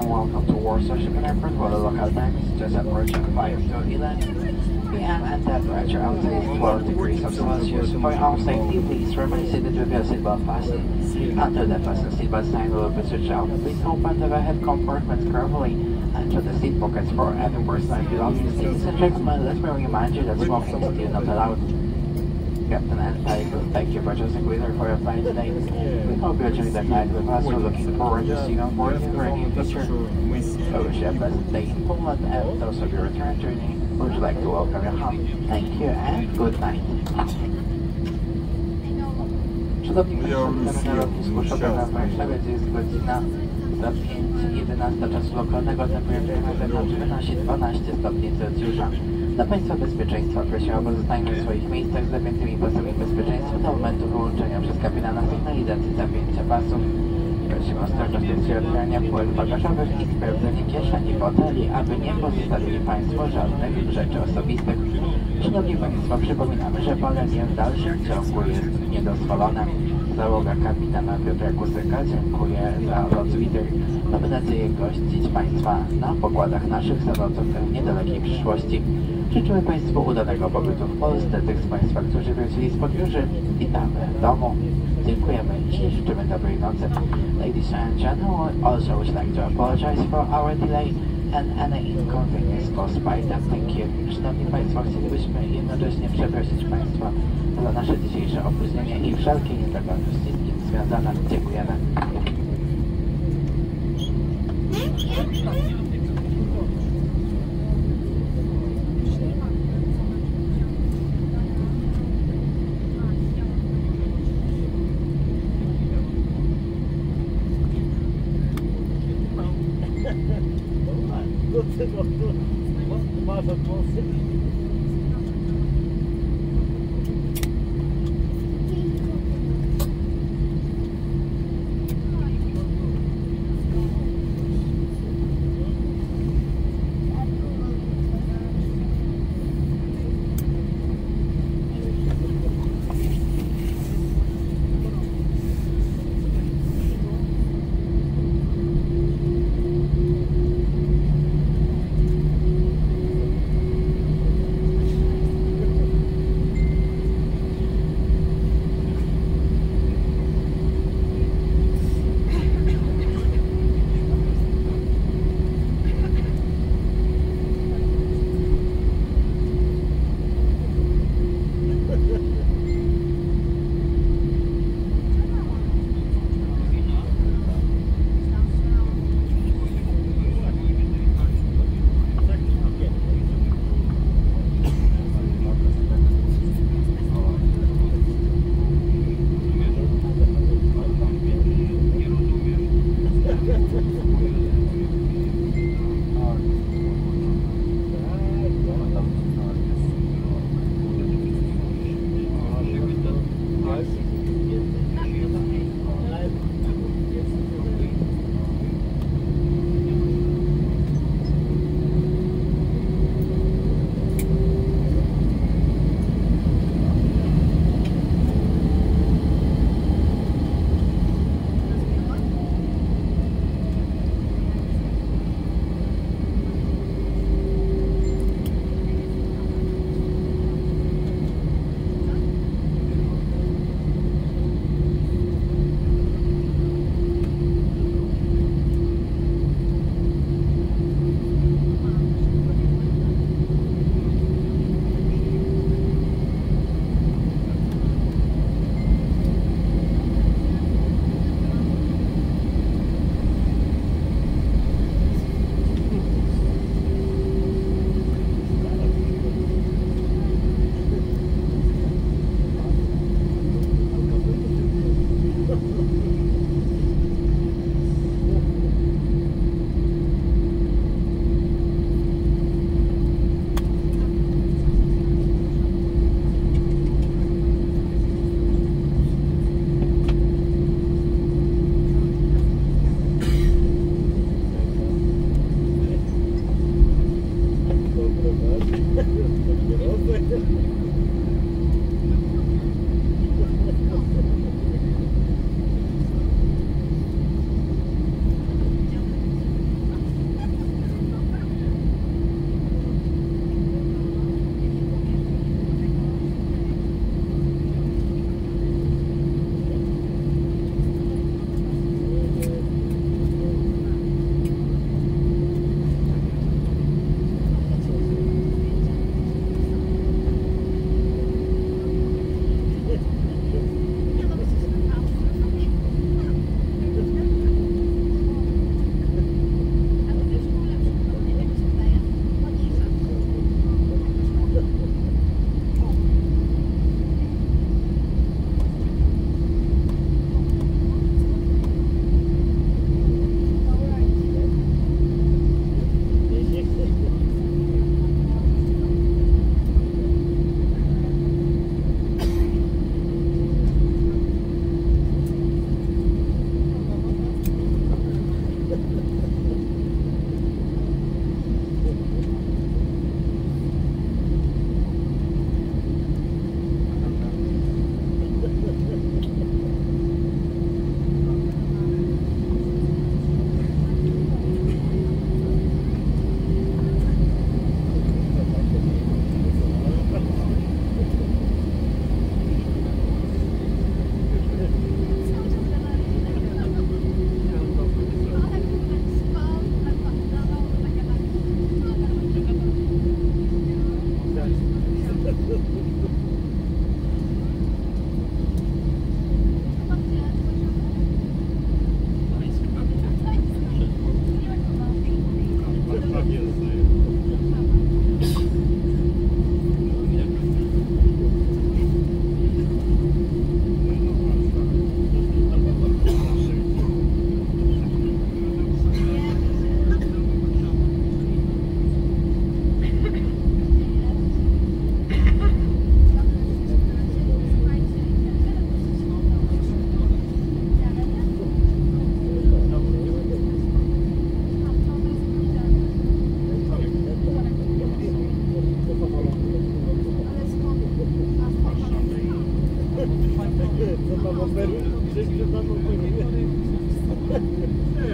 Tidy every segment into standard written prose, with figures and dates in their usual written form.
and welcome to Warsaw Shipping Airport, where the local time is just approaching 5 to 11 p.m. and temperature outside is 12 degrees of Celsius. For your own safety, please remain seated with your seatbelt fastened until the fasten seatbelt sign will be switched out. Please open the overhead compartments carefully and to the seat pockets for any personal belongings. Ladies and gentlemen, let me remind you that smoking is still not allowed. Captain and pilot, thank you for choosing Wizz Air for your flight today. We hope you enjoyed the flight with us. We're looking forward to seeing you on board in the near future. I wish you a pleasant day in Poland, and those of your return journey, we would like to welcome you home. Thank you and good night. Szanowni Państwo, witamy na lotnisku Chopina w Warszawie, gdzie jest godzina za 5:11 czasu lokalnego, temperatura na zewnątrz wynosi 12 stopni Celsjusza. Dla Państwa bezpieczeństwa prosimy o pozostanie w swoich miejscach z zapiętymi pasami bezpieczeństwa do momentu wyłączenia przez kapitana sygnalizacji zapięcia pasów. Prosimy o ostrożność w otwierania płyt bagażowych i sprawdzenie kieszeni foteli, aby nie pozostawili Państwo żadnych rzeczy osobistych. Szanowni Państwo, przypominamy, że palenie w dalszym ciągu jest niedozwolone. Załoga kapitana Piotra Kusyka dziękuję za lot z Wizz Air. Mamy nadzieję gościć Państwa na pokładach naszych samolotów w niedalekiej przyszłości. Życzymy Państwu udanego pobytu w Polsce. Tych z Państwa, którzy wrócili z podróży, witamy w domu. Dziękujemy i życzymy dobrej nocy. Ladies and gentlemen, also would like to apologize for our delay and any inconvenience caused by that. Thank you. Szanowni Państwo, chcielibyśmy jednocześnie przeprosić Państwa za nasze dzisiejsze opóźnienie i wszelkie niezgodności z nim związane. Dziękujemy.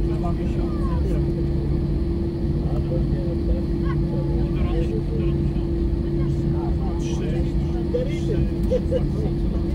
miesiące.